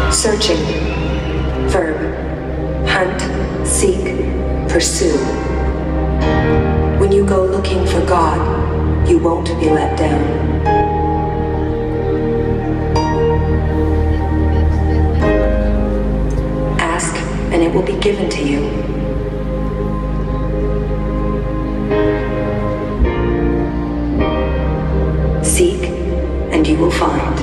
Searching. Verb. Hunt, seek, pursue. When you go looking for God, you won't be let down. Ask, and it will be given to you. Seek, and you will find.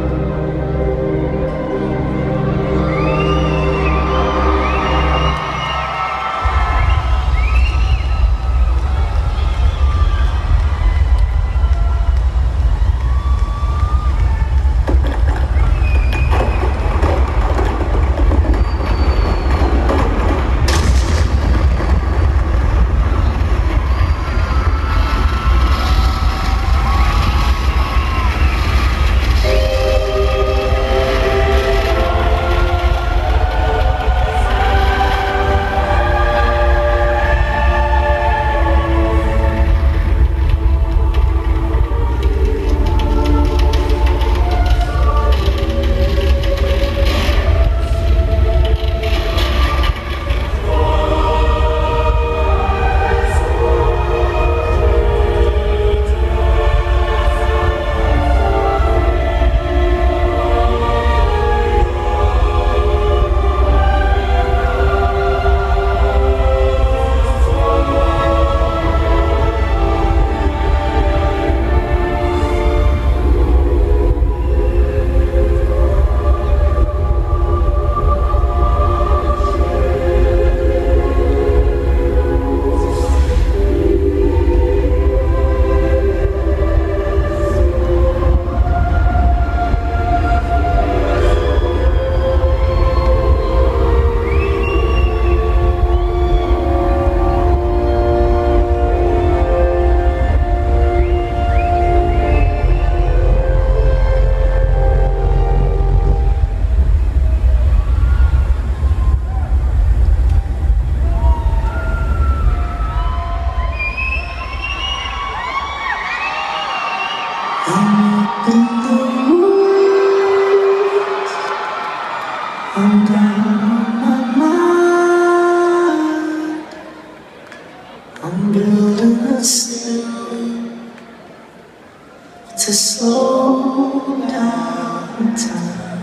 I'm down on my mind. I'm building a skill to slow down time.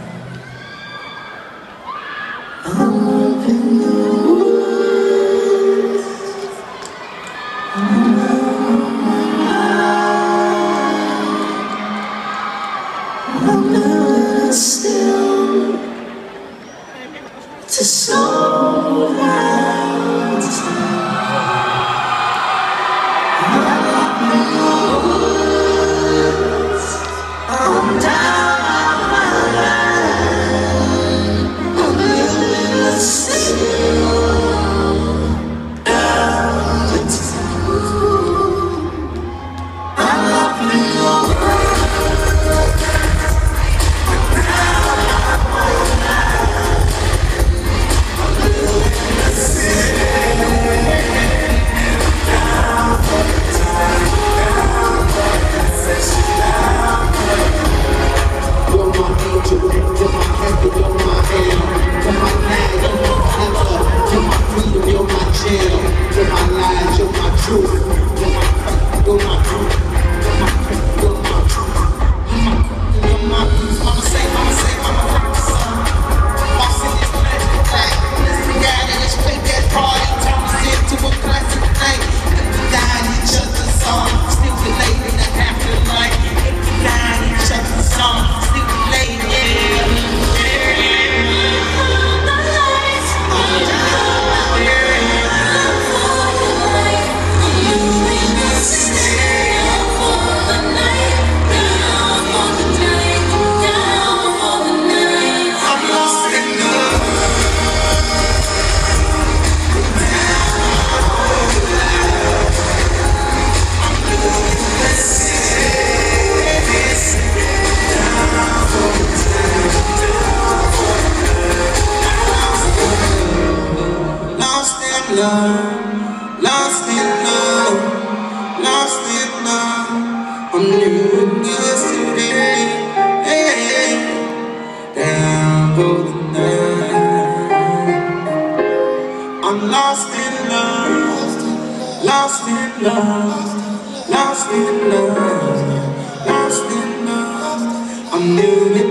I'm up in the woods. I'm down on my mind. I'm building a skill to slow down time. I'm up in the woods. I'm down on my line. I'm building a skill down to time. I'm up in the woods. Lost in love, lost in love. I'm new yesterday, hey, down for the lost in love, lost in love, lost in love, lost in love. I'm new.